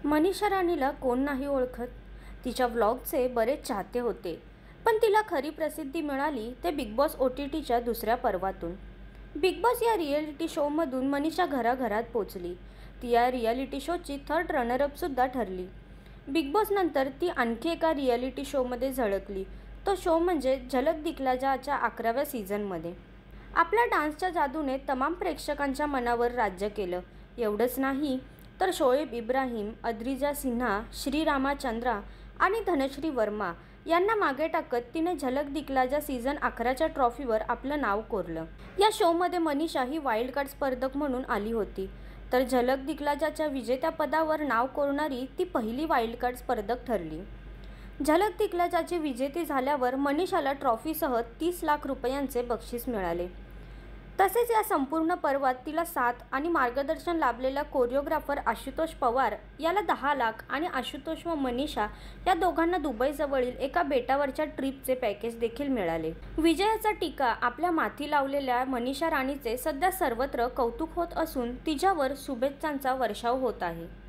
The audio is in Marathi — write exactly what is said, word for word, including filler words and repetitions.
मनीषा राणीला कोण नाही ओळखत. तिच्या व्लॉगचे बरेच चाहते होते, पण तिला खरी प्रसिद्धी मिळाली ते बिग बॉस ओ टी टीच्या दुसऱ्या पर्वातून. बिग बॉस या रिॲलिटी शोमधून मनीषा घराघरात पोचली. ती या रिॲलिटी शोची थर्ड रनरअपसुद्धा ठरली. बिग बॉस नंतर ती आणखी एका रिॲलिटी शोमध्ये झळकली. तो शो म्हणजे झलक दिखला जाच्या अकराव्या सीझनमध्ये. आपल्या डान्सच्या जादूने तमाम प्रेक्षकांच्या मनावर राज्य केलं. एवढंच नाही तर शोएब इब्राहिम, अद्रिजा सिन्हा, श्रीरामाचंद्रा आणि धनश्री वर्मा यांना मागे टाकत तिने झलक दिखला जा सीझन अकराच्या ट्रॉफीवर आपलं नाव कोरलं. या शोमध्ये मनीषा ही वाईल्ड कार्ड स्पर्धक म्हणून आली होती, तर झलक दिखला जाच्या विजेत्यापदावर नाव कोरणारी ती पहिली वाईल्ड कार्ड स्पर्धक ठरली. झलक दिखला जाची विजेती झाल्यावर मनीषाला ट्रॉफीसह तीस लाख रुपयांचे बक्षीस मिळाले. तसेच या संपूर्ण पर्वात तिला साथ आणि मार्गदर्शन लाभलेला कोरिओग्राफर आशुतोष पवार याला दहा लाख आणि आशुतोष व मनीषा या दोघांना दुबईजवळील एका बेटावरच्या ट्रिपचे पॅकेज देखील मिळाले. विजयाचा टीका आपल्या माथी लावलेल्या मनीषा राणीचे सध्या सर्वत्र कौतुक होत असून तिच्यावर शुभेच्छांचा वर्षाव होत आहे.